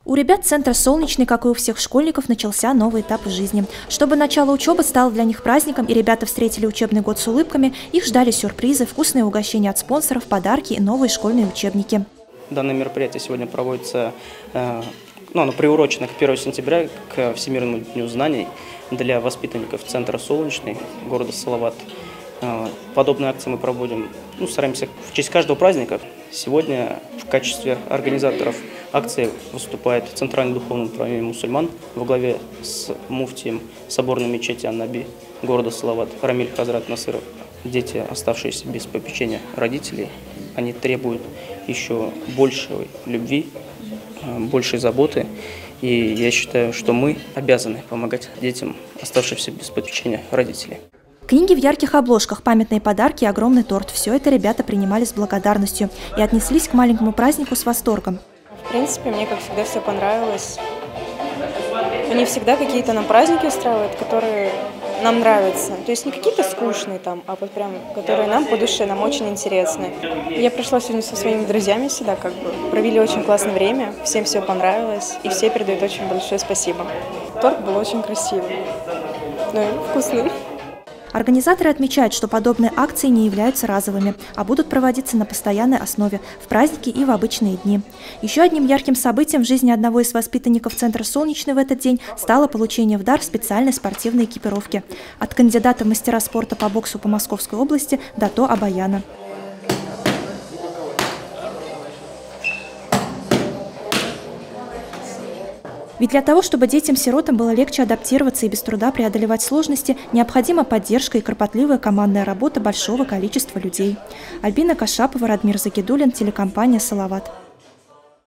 У ребят центра «Солнечный», как и у всех школьников, начался новый этап в жизни. Чтобы начало учебы стало для них праздником, и ребята встретили учебный год с улыбками, их ждали сюрпризы, вкусные угощения от спонсоров, подарки и новые школьные учебники. Данное мероприятие сегодня проводится, оно приурочено к 1 сентября, к Всемирному дню знаний для воспитанников центра «Солнечный» города Салават. Подобные акции мы проводим, стараемся в честь каждого праздника. Сегодня в качестве организаторов акции выступает Центральное духовное управление мусульман во главе с муфтием соборной мечети Ан-Наби города Салават Рамиль Хазрат Насыров. Дети, оставшиеся без попечения родителей, они требуют еще большей любви, большей заботы. И я считаю, что мы обязаны помогать детям, оставшимся без попечения родителей. Книги в ярких обложках, памятные подарки и огромный торт – все это ребята принимали с благодарностью и отнеслись к маленькому празднику с восторгом. В принципе, мне, как всегда, все понравилось. Они всегда какие-то нам праздники устраивают, которые нам нравятся. То есть не какие-то скучные там, а вот прям, которые нам по душе, нам очень интересны. Я пришла сегодня со своими друзьями сюда, провели очень классное время, всем все понравилось, и все передают очень большое спасибо. Торт был очень красивый, и вкусный. Организаторы отмечают, что подобные акции не являются разовыми, а будут проводиться на постоянной основе, в праздники и в обычные дни. Еще одним ярким событием в жизни одного из воспитанников центра «Солнечный» в этот день стало получение в дар специальной спортивной экипировки от кандидата в мастера спорта по боксу по Московской области Дато Абаяна. Ведь для того, чтобы детям-сиротам было легче адаптироваться и без труда преодолевать сложности, необходима поддержка и кропотливая командная работа большого количества людей. Альбина Кашапова, Радмир Загидуллин, телекомпания «Салават».